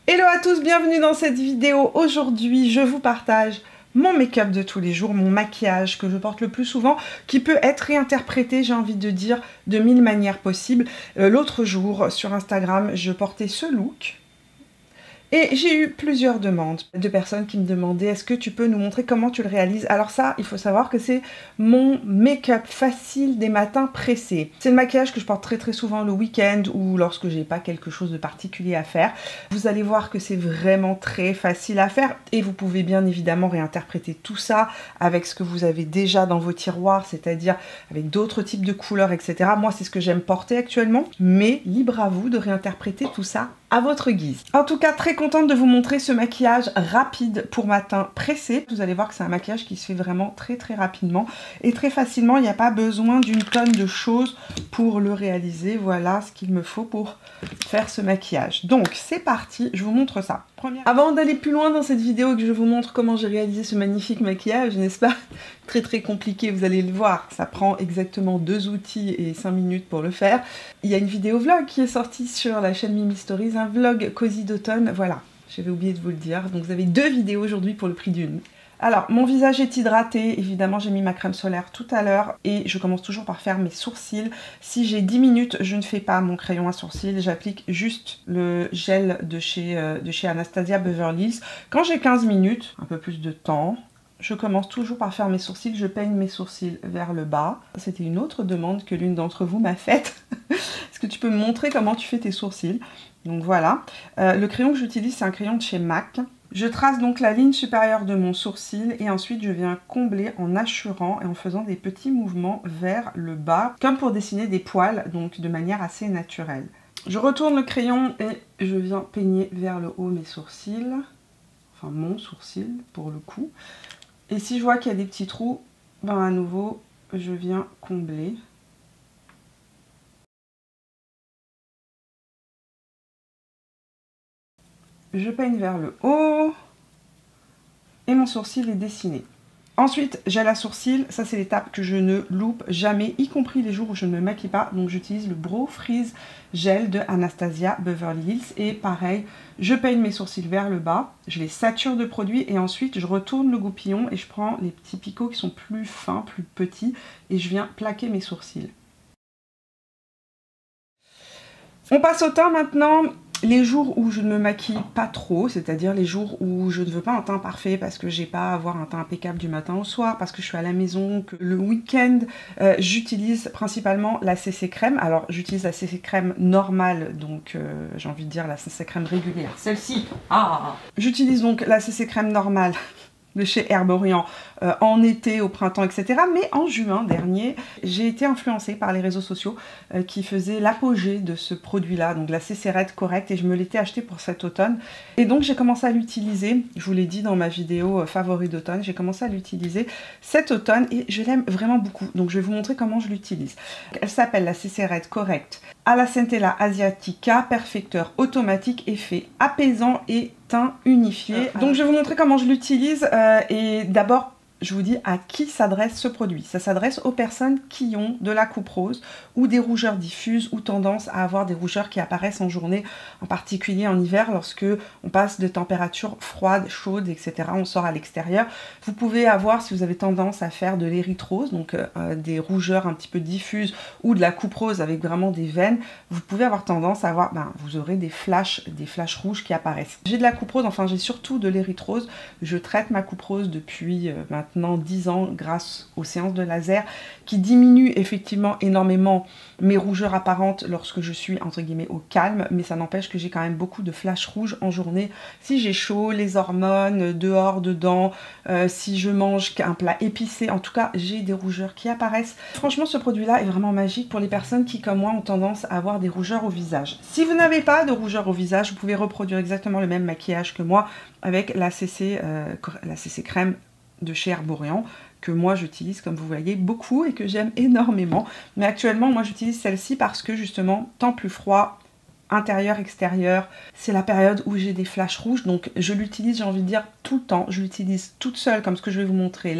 Hello à tous, bienvenue dans cette vidéo. Aujourd'hui, je vous partage mon make-up de tous les jours, mon maquillage que je porte le plus souvent, qui peut être réinterprété, j'ai envie de dire, de 1000 manières possibles. L'autre jour, sur Instagram, je portais ce look. Et j'ai eu plusieurs demandes de personnes qui me demandaient est-ce que tu peux nous montrer comment tu le réalises. Alors ça, il faut savoir que c'est mon make-up facile des matins pressés. C'est le maquillage que je porte très souvent le week-end ou lorsque j'ai pas quelque chose de particulier à faire. Vous allez voir que c'est vraiment très facile à faire et vous pouvez bien évidemment réinterpréter tout ça avec ce que vous avez déjà dans vos tiroirs, c'est-à-dire avec d'autres types de couleurs, etc. Moi, c'est ce que j'aime porter actuellement, mais libre à vous de réinterpréter tout ça à votre guise. En tout cas, très contente de vous montrer ce maquillage rapide pour matin pressé. Vous allez voir que c'est un maquillage qui se fait vraiment très rapidement et très facilement. Il n'y a pas besoin d'une tonne de choses pour le réaliser. Voilà ce qu'il me faut pour faire ce maquillage. Donc, c'est parti, je vous montre ça. Avant d'aller plus loin dans cette vidéo et que je vous montre comment j'ai réalisé ce magnifique maquillage, n'est-ce pas? Très compliqué, vous allez le voir. Ça prend exactement 2 outils et 5 minutes pour le faire. Il y a une vidéo vlog qui est sortie sur la chaîne Mimi Stories, un vlog cosy d'automne. Voilà, j'avais oublié de vous le dire. Donc vous avez 2 vidéos aujourd'hui pour le prix d'une. Alors, mon visage est hydraté, évidemment j'ai mis ma crème solaire tout à l'heure et je commence toujours par faire mes sourcils. Si j'ai 10 minutes, je ne fais pas mon crayon à sourcils, j'applique juste le gel de chez Anastasia Beverly Hills. Quand j'ai 15 minutes, un peu plus de temps, je commence toujours par faire mes sourcils, je peigne mes sourcils vers le bas. C'était une autre demande que l'une d'entre vous m'a faite. Est-ce que tu peux me montrer comment tu fais tes sourcils? Donc voilà, le crayon que j'utilise c'est un crayon de chez MAC. Je trace donc la ligne supérieure de mon sourcil et ensuite je viens combler en hachurant et en faisant des petits mouvements vers le bas, comme pour dessiner des poils, donc de manière assez naturelle. Je retourne le crayon et je viens peigner vers le haut mes sourcils, enfin mon sourcil pour le coup. Et si je vois qu'il y a des petits trous, ben à nouveau je viens combler. Je peigne vers le haut et mon sourcil est dessiné. Ensuite, gel à sourcils, ça c'est l'étape que je ne loupe jamais, y compris les jours où je ne me maquille pas. Donc j'utilise le Brow Freeze Gel de Anastasia Beverly Hills. Et pareil, je peigne mes sourcils vers le bas, je les sature de produit et ensuite je retourne le goupillon et je prends les petits picots qui sont plus fins, plus petits et je viens plaquer mes sourcils. On passe au teint maintenant. Les jours où je ne me maquille pas trop, c'est-à-dire les jours où je ne veux pas un teint parfait parce que j'ai pas à avoir un teint impeccable du matin au soir, parce que je suis à la maison, que le week-end, j'utilise principalement la CC crème. Alors j'utilise la CC crème normale, donc j'ai envie de dire la CC crème régulière. Celle-ci, j'utilise donc la CC crème normale de chez Herborian en été, au printemps, etc. Mais en juin dernier, j'ai été influencée par les réseaux sociaux qui faisaient l'apogée de ce produit-là, donc la CC Red Correct, et je me l'étais acheté pour cet automne. Et donc j'ai commencé à l'utiliser, je vous l'ai dit dans ma vidéo favori d'automne, j'ai commencé à l'utiliser cet automne et je l'aime vraiment beaucoup. Donc je vais vous montrer comment je l'utilise. Elle s'appelle la CC Red Correct à la Centella Asiatica, perfecteur automatique, effet apaisant et teint unifié. Donc je vais vous montrer comment je l'utilise et d'abord je vous dis à qui s'adresse ce produit. Ça s'adresse aux personnes qui ont de la coupe rose ou des rougeurs diffuses ou tendance à avoir des rougeurs qui apparaissent en journée, en particulier en hiver lorsque on passe de températures froides, chaudes, etc. On sort à l'extérieur. Vous pouvez avoir, si vous avez tendance à faire de l'érythrose, donc des rougeurs un petit peu diffuses ou de la coupe rose avec vraiment des veines, vous pouvez avoir tendance à avoir, vous aurez des flashs rouges qui apparaissent. J'ai de la coupe rose, enfin j'ai surtout de l'érythrose. Je traite ma coupe rose depuis maintenant 10 ans grâce aux séances de laser qui diminuent effectivement énormément mes rougeurs apparentes lorsque je suis entre guillemets au calme, mais ça n'empêche que j'ai quand même beaucoup de flashs rouges en journée si j'ai chaud, les hormones, dehors, dedans, si je mange un plat épicé, en tout cas j'ai des rougeurs qui apparaissent. Franchement ce produit là est vraiment magique pour les personnes qui comme moi ont tendance à avoir des rougeurs au visage. Si vous n'avez pas de rougeurs au visage, vous pouvez reproduire exactement le même maquillage que moi avec la CC crème de chez Herborian que moi j'utilise comme vous voyez beaucoup et que j'aime énormément, mais actuellement moi j'utilise celle-ci parce que justement temps plus froid, intérieur, extérieur, c'est la période où j'ai des flashs rouges, donc je l'utilise, j'ai envie de dire tout le temps, je l'utilise toute seule comme ce que je vais vous montrer là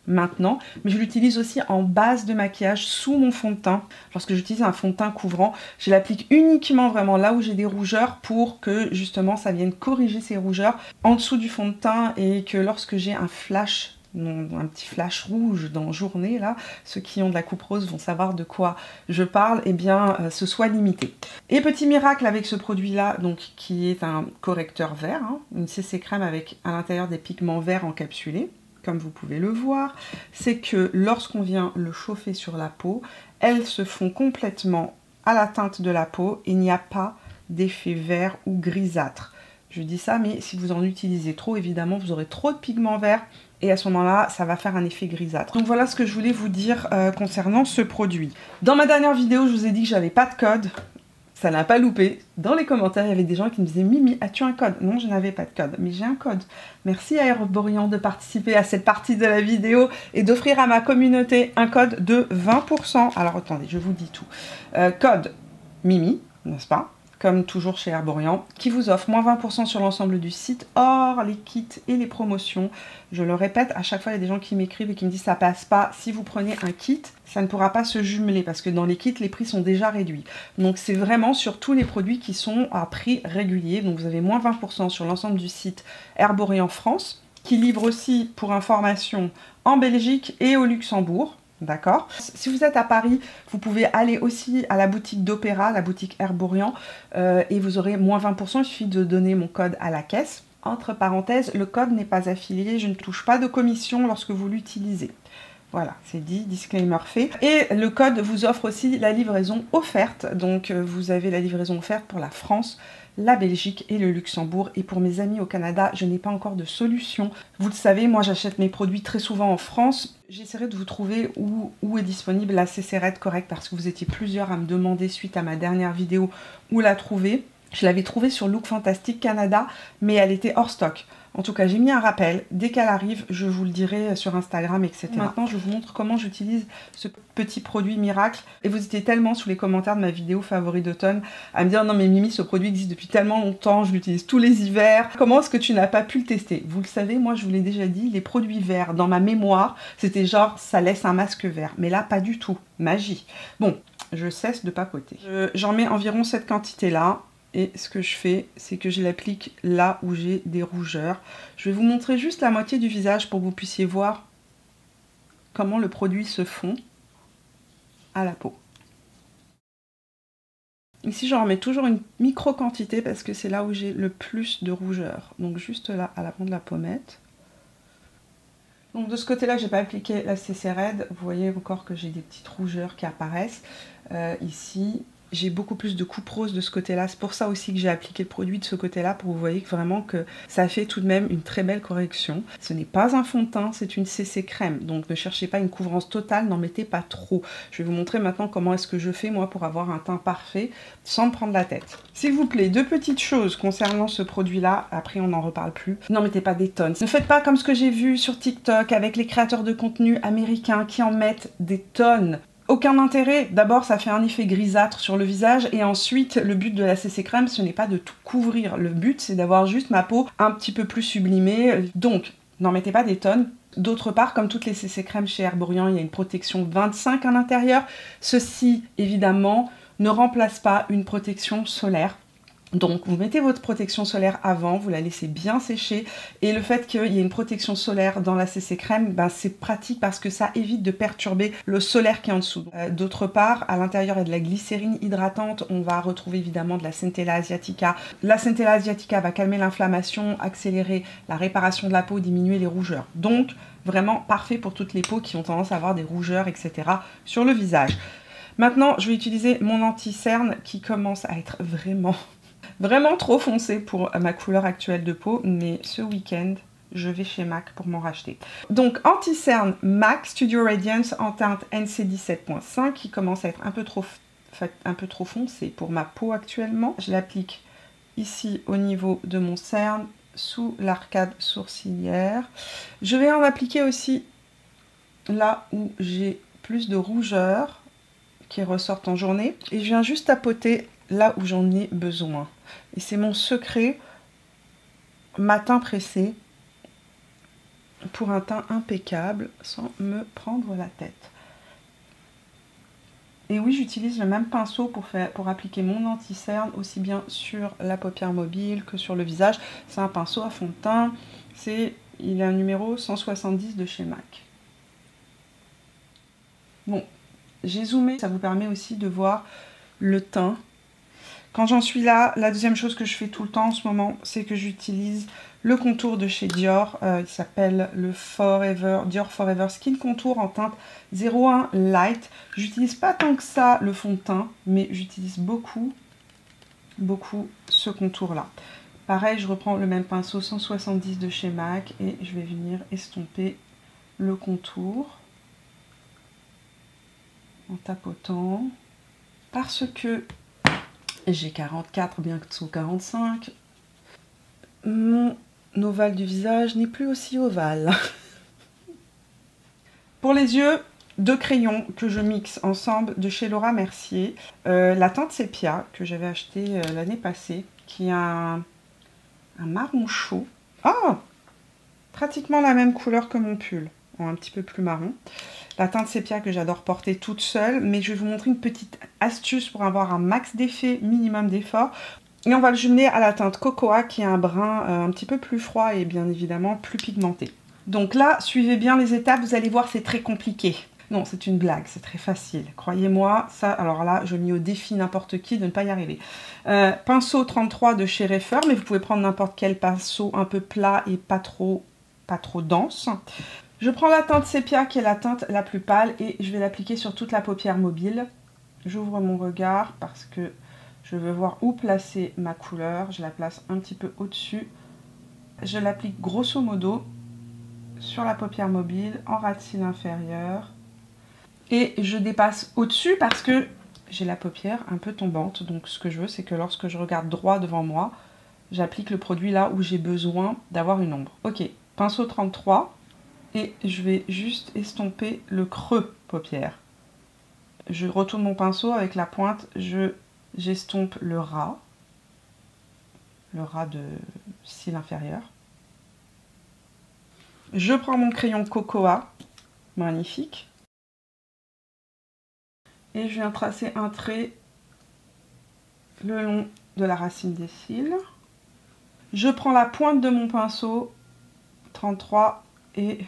maintenant, mais je l'utilise aussi en base de maquillage sous mon fond de teint. Lorsque j'utilise un fond de teint couvrant, je l'applique uniquement vraiment là où j'ai des rougeurs pour que justement ça vienne corriger ces rougeurs en dessous du fond de teint et que lorsque j'ai un flash, un petit flash rouge dans journée là, ceux qui ont de la coupe rose vont savoir de quoi je parle, et bien ce soit limité. Et petit miracle avec ce produit là, donc qui est un correcteur vert, hein, une CC crème avec à l'intérieur des pigments verts encapsulés, comme vous pouvez le voir, c'est que lorsqu'on vient le chauffer sur la peau, elles se font complètement à la teinte de la peau et il n'y a pas d'effet vert ou grisâtre. Je dis ça, mais si vous en utilisez trop, évidemment, vous aurez trop de pigments verts et à ce moment-là, ça va faire un effet grisâtre. Donc voilà ce que je voulais vous dire concernant ce produit. Dans ma dernière vidéo, je vous ai dit que j'avais pas de code. Ça n'a pas loupé. Dans les commentaires, il y avait des gens qui me disaient « Mimi, as-tu un code ?» Non, je n'avais pas de code, mais j'ai un code. Merci à Herborian de participer à cette partie de la vidéo et d'offrir à ma communauté un code de 20%. Alors attendez, je vous dis tout. Code Mimi, n'est-ce pas ? Comme toujours chez Herborian, qui vous offre moins 20% sur l'ensemble du site, hors les kits et les promotions. Je le répète, à chaque fois, il y a des gens qui m'écrivent et qui me disent « ça passe pas, si vous prenez un kit, ça ne pourra pas se jumeler » parce que dans les kits, les prix sont déjà réduits. Donc c'est vraiment sur tous les produits qui sont à prix régulier. Donc vous avez moins 20% sur l'ensemble du site Herborian France, qui livre aussi, pour information, en Belgique et au Luxembourg. D'accord. Si vous êtes à Paris, vous pouvez aller aussi à la boutique d'Opéra, la boutique Herborian, et vous aurez moins 20%, il suffit de donner mon code à la caisse. Entre parenthèses, le code n'est pas affilié, je ne touche pas de commission lorsque vous l'utilisez. Voilà, c'est dit, disclaimer fait. Et le code vous offre aussi la livraison offerte, donc vous avez la livraison offerte pour la France, la Belgique et le Luxembourg. Et pour mes amis au Canada, je n'ai pas encore de solution. Vous le savez, moi j'achète mes produits très souvent en France. J'essaierai de vous trouver où est disponible la CC Red correcte parce que vous étiez plusieurs à me demander suite à ma dernière vidéo où la trouver. Je l'avais trouvée sur Look Fantastic Canada, mais elle était hors stock. En tout cas, j'ai mis un rappel. Dès qu'elle arrive, je vous le dirai sur Instagram, etc. Maintenant, je vous montre comment j'utilise ce petit produit miracle. Et vous étiez tellement sous les commentaires de ma vidéo favori d'automne à me dire « Non mais Mimi, ce produit existe depuis tellement longtemps, je l'utilise tous les hivers. Comment est-ce que tu n'as pas pu le tester ?» Vous le savez, moi je vous l'ai déjà dit, les produits verts, dans ma mémoire, c'était genre ça laisse un masque vert. Mais là, pas du tout. Magie. Bon, je cesse de papoter. J'en mets environ cette quantité-là. Et ce que je fais, c'est que je l'applique là où j'ai des rougeurs. Je vais vous montrer juste la moitié du visage pour que vous puissiez voir comment le produit se fond à la peau. Ici, j'en remets toujours une micro quantité parce que c'est là où j'ai le plus de rougeurs. Donc juste là, à l'avant de la pommette. Donc de ce côté-là, j'ai pas appliqué la CC Red. Vous voyez encore que j'ai des petites rougeurs qui apparaissent. Ici, j'ai beaucoup plus de coupe rose de ce côté-là. C'est pour ça aussi que j'ai appliqué le produit de ce côté-là, pour que vous voyez vraiment que ça fait tout de même une très belle correction. Ce n'est pas un fond de teint, c'est une CC crème. Donc ne cherchez pas une couvrance totale, n'en mettez pas trop. Je vais vous montrer maintenant comment est-ce que je fais moi pour avoir un teint parfait sans me prendre la tête. S'il vous plaît, deux petites choses concernant ce produit-là, après on n'en reparle plus. N'en mettez pas des tonnes. Ne faites pas comme ce que j'ai vu sur TikTok avec les créateurs de contenu américains qui en mettent des tonnes. Aucun intérêt. D'abord, ça fait un effet grisâtre sur le visage et ensuite, le but de la CC crème, ce n'est pas de tout couvrir. Le but, c'est d'avoir juste ma peau un petit peu plus sublimée. Donc, n'en mettez pas des tonnes. D'autre part, comme toutes les CC crèmes chez Herborian, il y a une protection 25 à l'intérieur. Ceci, évidemment, ne remplace pas une protection solaire. Donc vous mettez votre protection solaire avant, vous la laissez bien sécher et le fait qu'il y ait une protection solaire dans la CC crème, ben, c'est pratique parce que ça évite de perturber le solaire qui est en dessous. D'autre part, à l'intérieur il y a de la glycérine hydratante, on va retrouver évidemment de la Centella asiatica. La Centella asiatica va calmer l'inflammation, accélérer la réparation de la peau, diminuer les rougeurs. Donc vraiment parfait pour toutes les peaux qui ont tendance à avoir des rougeurs, etc. sur le visage. Maintenant, je vais utiliser mon anti-cerne qui commence à être vraiment trop foncé pour ma couleur actuelle de peau, mais ce week-end, je vais chez MAC pour m'en racheter. Donc, anti-cerne MAC Studio Radiance en teinte NC 17.5 qui commence à être un peu trop foncé pour ma peau actuellement. Je l'applique ici au niveau de mon cerne, sous l'arcade sourcilière. Je vais en appliquer aussi là où j'ai plus de rougeur qui ressortent en journée. Et je viens juste tapoter là où j'en ai besoin. Et c'est mon secret matin pressé. pour un teint impeccable sans me prendre la tête. Et oui, j'utilise le même pinceau pour appliquer mon anti-cerne, aussi bien sur la paupière mobile que sur le visage. C'est un pinceau à fond de teint. Il est un numéro 170 de chez MAC. Bon, j'ai zoomé, ça vous permet aussi de voir le teint. Quand j'en suis là, la deuxième chose que je fais tout le temps en ce moment, c'est que j'utilise le contour de chez Dior. Il s'appelle le Dior Forever Skin Contour en teinte 01 Light. J'utilise pas tant que ça le fond de teint, mais j'utilise beaucoup ce contour-là. Pareil, je reprends le même pinceau 170 de chez MAC et je vais venir estomper le contour en tapotant. Parce que j'ai 44, bientôt 45. Mon ovale du visage n'est plus aussi ovale. Pour les yeux, deux crayons que je mixe ensemble de chez Laura Mercier. La teinte Sépia que j'avais acheté l'année passée, qui a un marron chaud. Ah, pratiquement la même couleur que mon pull, en un petit peu plus marron. La teinte Sépia que j'adore porter toute seule, mais je vais vous montrer une petite astuce pour avoir un max d'effet, minimum d'effort. Et on va le jumeler à la teinte Cocoa qui est un brun un petit peu plus froid et bien évidemment plus pigmenté. Donc là, suivez bien les étapes, vous allez voir c'est très compliqué. Non, c'est une blague, c'est très facile. Croyez-moi, ça, alors là, je mets au défi n'importe qui de ne pas y arriver. Pinceau 33 de chez Reifer, mais vous pouvez prendre n'importe quel pinceau un peu plat et pas trop dense. Je prends la teinte Sépia qui est la teinte la plus pâle et je vais l'appliquer sur toute la paupière mobile. J'ouvre mon regard parce que je veux voir où placer ma couleur. Je la place un petit peu au-dessus. Je l'applique grosso modo sur la paupière mobile, en ras de cils inférieur. Et je dépasse au-dessus parce que j'ai la paupière un peu tombante. Donc ce que je veux, c'est que lorsque je regarde droit devant moi, j'applique le produit là où j'ai besoin d'avoir une ombre. Ok, pinceau 33. Et je vais juste estomper le creux paupière. Je retourne mon pinceau avec la pointe, j'estompe le ras de cils inférieur. Je prends mon crayon Cocoa, magnifique, et je viens tracer un trait le long de la racine des cils. Je prends la pointe de mon pinceau 33 et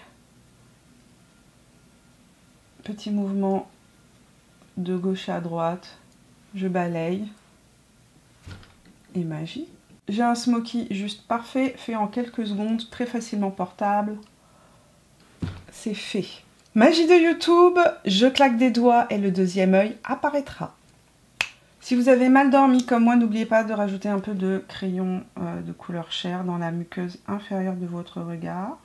petit mouvement de gauche à droite, je balaye et magie. J'ai un smoky juste parfait, fait en quelques secondes, très facilement portable. C'est fait. Magie de YouTube, je claque des doigts et le deuxième œil apparaîtra. Si vous avez mal dormi comme moi, n'oubliez pas de rajouter un peu de crayon de couleur chair dans la muqueuse inférieure de votre regard.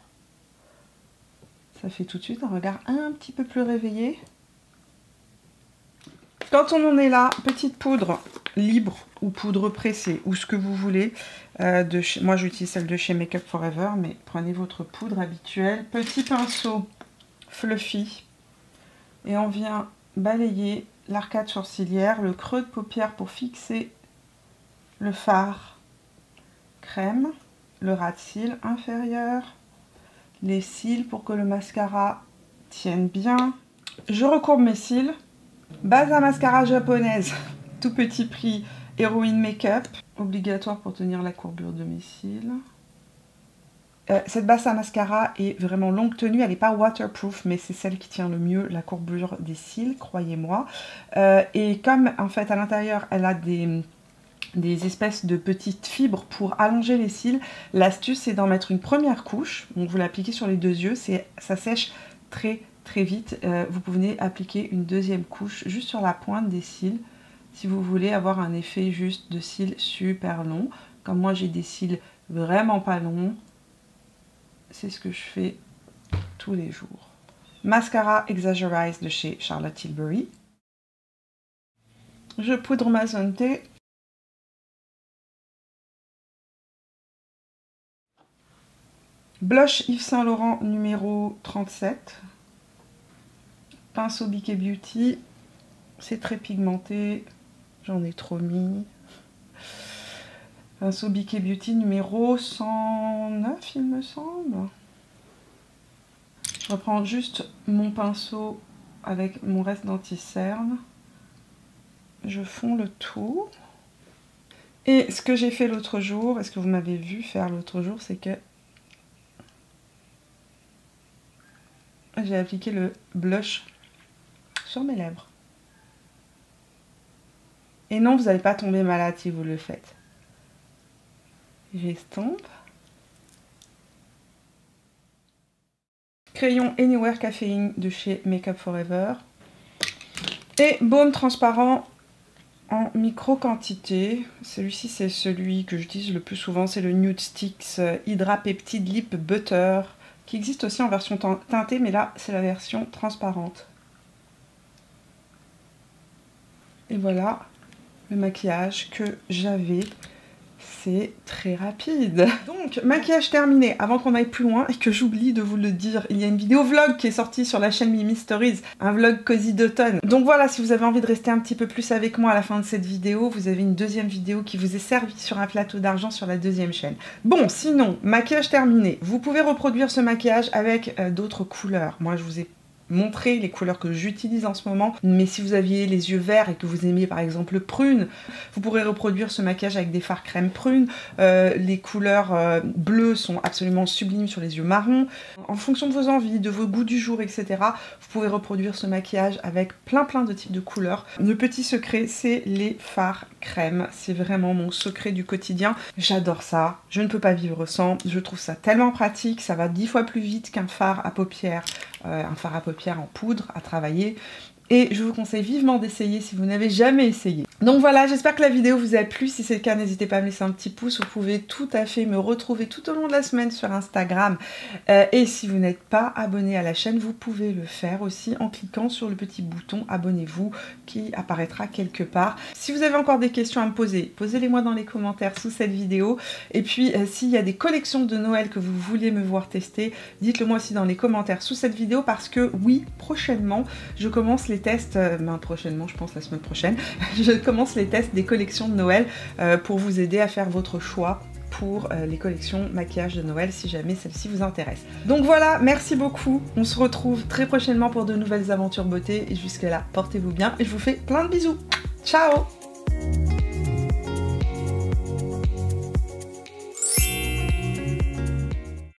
Ça fait tout de suite un regard un petit peu plus réveillé. Quand on en est là, petite poudre libre ou poudre pressée ou ce que vous voulez. Moi j'utilise celle de chez Make Up For Ever, mais prenez votre poudre habituelle. Petit pinceau fluffy et on vient balayer l'arcade sourcilière, le creux de paupière pour fixer le fard crème, le ras de cils inférieur, les cils pour que le mascara tienne bien. Je recourbe mes cils. Base à mascara japonaise, tout petit prix, Heroine Makeup, obligatoire pour tenir la courbure de mes cils. Cette base à mascara est vraiment longue tenue, elle n'est pas waterproof, mais c'est celle qui tient le mieux la courbure des cils, croyez-moi. Et comme en fait à l'intérieur elle a des espèces de petites fibres pour allonger les cils, l'astuce c'est d'en mettre une première couche, donc vous l'appliquez sur les deux yeux, ça sèche très vite. Vous pouvez appliquer une deuxième couche juste sur la pointe des cils si vous voulez avoir un effet juste de cils super long. Comme moi j'ai des cils vraiment pas longs, c'est ce que je fais tous les jours. Mascara Exaggerize de chez Charlotte Tilbury. Je poudre ma zone T. Blush Yves Saint Laurent numéro 37. Pinceau Biquet Beauty. C'est très pigmenté. J'en ai trop mis. Pinceau Biquet Beauty numéro 109, il me semble. Je reprends juste mon pinceau avec mon reste d'anti-cerne. Je fonds le tout. Et ce que j'ai fait l'autre jour, et ce que vous m'avez vu faire l'autre jour, c'est que j'ai appliqué le blush sur mes lèvres. Et non, vous n'allez pas tomber malade si vous le faites. J'estompe. Crayon Anywhere Caféine de chez Make Up For Ever. Et baume transparent en micro-quantité. Celui-ci, c'est celui que j'utilise le plus souvent. C'est le Nude Sticks Hydra Peptide Lip Butter, qui existe aussi en version teintée, mais là, c'est la version transparente. Et voilà le maquillage que j'avais. C'est très rapide. Donc, maquillage terminé. Avant qu'on aille plus loin et que j'oublie de vous le dire, il y a une vidéo vlog qui est sortie sur la chaîne Mimi Stories, un vlog cosy d'automne. Donc voilà, si vous avez envie de rester un petit peu plus avec moi à la fin de cette vidéo, vous avez une deuxième vidéo qui vous est servie sur un plateau d'argent sur la deuxième chaîne. Bon, sinon, maquillage terminé. Vous pouvez reproduire ce maquillage avec d'autres couleurs. Moi, je vous ai montrer les couleurs que j'utilise en ce moment, mais si vous aviez les yeux verts et que vous aimiez par exemple le prune, vous pourrez reproduire ce maquillage avec des fards crème prune. Les couleurs bleues sont absolument sublimes sur les yeux marrons. En fonction de vos envies, de vos goûts du jour, etc., vous pouvez reproduire ce maquillage avec plein de types de couleurs. Le petit secret, c'est les fards crème. C'est vraiment mon secret du quotidien. J'adore ça, je ne peux pas vivre sans. Je trouve ça tellement pratique, ça va 10 fois plus vite qu'un fard à paupières. Un fard à paupières en poudre à travailler. Et je vous conseille vivement d'essayer si vous n'avez jamais essayé. Donc voilà, j'espère que la vidéo vous a plu. Si c'est le cas, n'hésitez pas à me laisser un petit pouce. Vous pouvez tout à fait me retrouver tout au long de la semaine sur Instagram. Et si vous n'êtes pas abonné à la chaîne, vous pouvez le faire aussi en cliquant sur le petit bouton abonnez-vous qui apparaîtra quelque part. Si vous avez encore des questions à me poser, posez-les-moi dans les commentaires sous cette vidéo. Et puis s'il y a des collections de Noël que vous voulez me voir tester, dites-le moi aussi dans les commentaires sous cette vidéo, parce que oui, prochainement, je commence les tests, prochainement, je pense la semaine prochaine, je commence les tests des collections de Noël pour vous aider à faire votre choix pour les collections maquillage de Noël si jamais celle-ci vous intéresse. Donc voilà, merci beaucoup, on se retrouve très prochainement pour de nouvelles aventures beauté et jusque là, portez-vous bien et je vous fais plein de bisous. Ciao!